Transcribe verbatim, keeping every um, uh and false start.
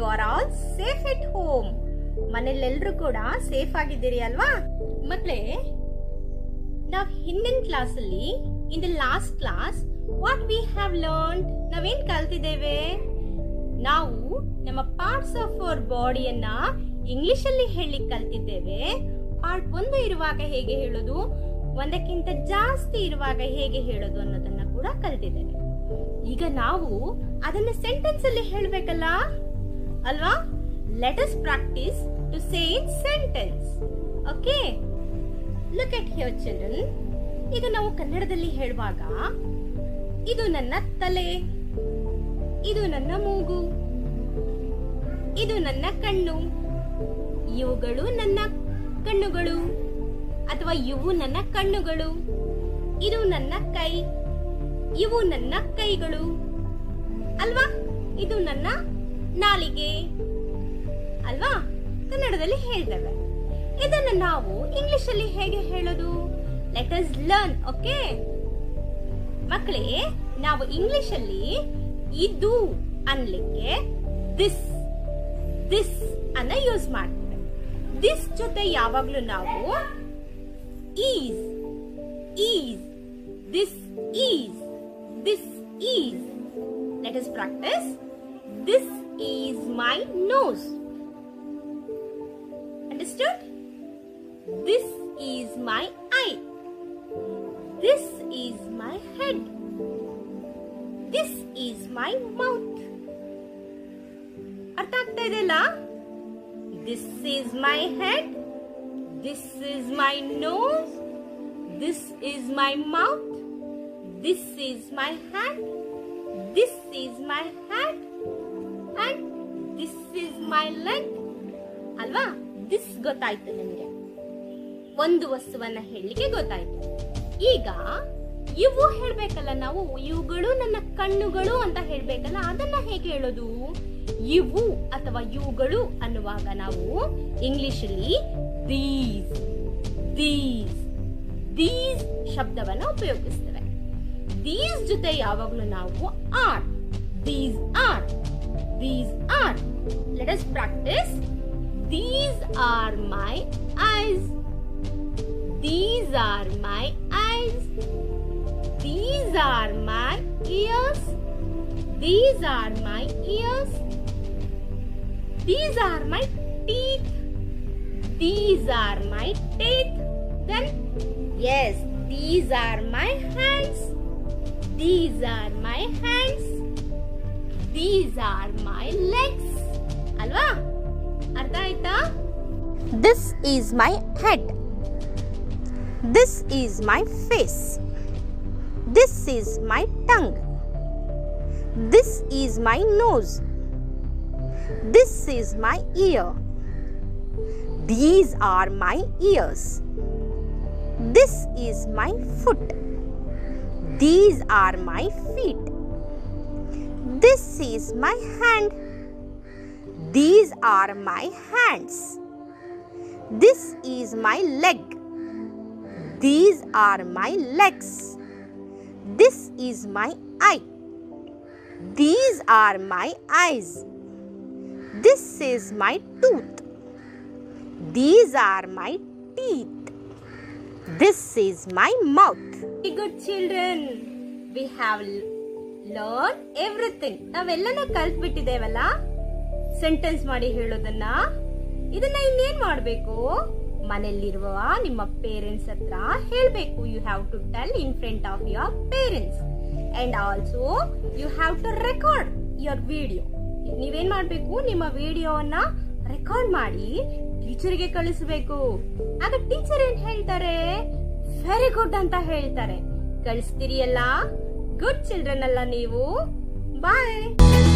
You are all safe at home. ಮನೆಯಲ್ಲೆಲ್ಲರೂ ಕೂಡ safe ಆಗಿದ್ದೀರಿ ಅಲ್ವಾ ಮಕ್ಕಳೇ? ನಾವು ಹಿಂದಿನ ಕ್ಲಾಸ್ ಅಲ್ಲಿ in the last class what we have learned, ನಾವೇನ್ ಕಲ್ತಿದ್ದೇವೆ? ನಾವು ನಮ್ಮ ಪಾರ್ಟ್ಸ್ ಆಫ್ ಅವರ್ ಬಾಡಿಯನ್ನ ಇಂಗ್ಲಿಷ್ ಅಲ್ಲಿ ಹೇಳಲಿಕ್ಕೆ ಕಲ್ತಿದ್ದೇವೆ. ಪಾರ್ಟ್ ಒಂದು ಇರುವಾಗ ಹೇಗೆ ಹೇಳೋದು, ಒಂದಕ್ಕಿಂತ ಜಾಸ್ತಿ ಇರುವಾಗ ಹೇಗೆ ಹೇಳೋದು ಅನ್ನೋದನ್ನ ಕೂಡ ಕಲ್ತಿದ್ದೇವೆ. ಈಗ ನಾವು ಅದನ್ನ ಸೆಂಟೆನ್ಸ್ ಅಲ್ಲಿ ಹೇಳಬೇಕಲ್ಲ ಅಲ್ವಾ? Let us practise to say in sentence. Okay, look at here children. ಈಗ ನಾವು ಕನ್ನಡದಲ್ಲಿ ಹೇಳುವಾಗ ಇದು ನನ್ನ ತಲೆ, ಇದು ನನ್ನ ಮೂಗು, ಇದು ನನ್ನ ಕಣ್ಣು, ಇವುಗಳು ನನ್ನ ಕಣ್ಣುಗಳು ಅಥವಾ ಇವು ನನ್ನ ಕಣ್ಣುಗಳು, ಇದು ನನ್ನ ಕೈ, ಇವು ನನ್ನ ಕೈಗಳು ಅಲ್ವಾ? ಇದು ನನ್ನ ನಾಲಿಗೆ ಅಲ್ವಾ? ಕನ್ನಡದಲ್ಲಿ ಹೇಳ್ತೇವೆ. ಇದನ್ನ ನಾವು ಇಂಗ್ಲಿಷ್ ಅಲ್ಲಿ ಹೇಗೆ ಹೇಳೋದು? Let us learn. ಓಕೆ ಮಕ್ಕಳೇ, ನಾವು ಇಂಗ್ಲಿಷ್ ಅಲ್ಲಿ ಇದು ಅನ್ಲಿಕ್ಕೆ ದಿಸ್ ದಿಸ್ ಅನ್ನ ಯೂಸ್ ಮಾಡ್ತೇವೆ. ದಿಸ್ ಜೊತೆ ಯಾವಾಗ್ಲೂ ನಾವು is is this is this is. Let us practise. This is my nose. Understood? This is my eye. This is my head. This is my mouth. ಅರ್ಥ ಆಗ್ತಾ ಇದೆಯಲ್ಲ? This is my head. This is my nose. This is my mouth. This is my hand. This is my hand. And this is my leg. ಅಲ್ವಾ? This ಗೊತ್ತಾಯ್ತು ನಿಮಗೆ, ಒಂದು ವಸ್ತುವನ್ನ ಹೇಳಲಿಕ್ಕೆ ಗೊತ್ತಾಯ್ತು. ಈಗ ಇವು ಹೇಳ್ಬೇಕಲ್ಲ ನಾವು, ಇವುಗಳು ನನ್ನ ಕಣ್ಣುಗಳು ಅಂತ ಹೇಳ್ಬೇಕಲ್ಲ, ಅದನ್ನ ಹೇಗೆ ಹೇಳೋದು? ಇವು ಅಥವಾ ಇವುಗಳು ಅನ್ನುವಾಗ ನಾವು ಇಂಗ್ಲಿಷ್ ಅಲ್ಲಿ ದೀಸ್ ದೀಸ್ ದೀಸ್ ಶಬ್ದವನ್ನ ಉಪಯೋಗಿಸ್ತೇವೆ. ದೀಸ್ ಜೊತೆ ಯಾವಾಗಲೂ ನಾವು are these are these are. Let us practise. These are my eyes. These are my eyes. These are my ears. These are my ears. These are my teeth. These are my teeth. Then, yes, these are my hands. These are my hands. These are my legs. Alva? ಅರ್ಥ ಆಯ್ತಾ? This is my head. This is my face. This is my tongue. This is my nose. This is my ear. These are my ears. This is my foot. These are my feet. This is my hand. These are my hands. This is my leg. These are my legs. This is my eye. These are my eyes. This is my tooth. These are my teeth. This is my mouth. Very good children. We have learned everything. ನಾವೆಲ್ಲನೂ ಕಲ್ತ್ಬಿಟ್ಟಿದ್ದೇವಲ್ಲ sentence ಮಾಡಿ ಹೇಳೋದನ್ನ. ಇದನ್ನ ಇನ್ನೇನ್ ಮಾಡ್ಬೇಕು? ಮನೆಯಲ್ಲಿರುವ ನಿಮ್ಮ parents ಹತ್ರ ಹೇಳ್ಬೇಕು. You have to tell in front of your parents and also you have to record your video. ನೀವೇನ್ ಮಾಡ್ಬೇಕು? ನಿಮ್ಮ ವಿಡಿಯೋವನ್ನ ರೆಕಾರ್ಡ್ ಮಾಡಿ ಟೀಚರ್ಗೆ ಕಳಿಸಬೇಕು. ಆಗ ಟೀಚರ್ ಏನ್ ಹೇಳ್ತಾರೆ? ವೆರಿ ಗುಡ್ ಅಂತ ಹೇಳ್ತಾರೆ. ಕಳಿಸ್ತೀರಿ ಅಲ್ಲ? ಗುಡ್ ಚಿಲ್ಡ್ರನ್ ಅಲ್ಲ ನೀವು? ಬಾಯ್.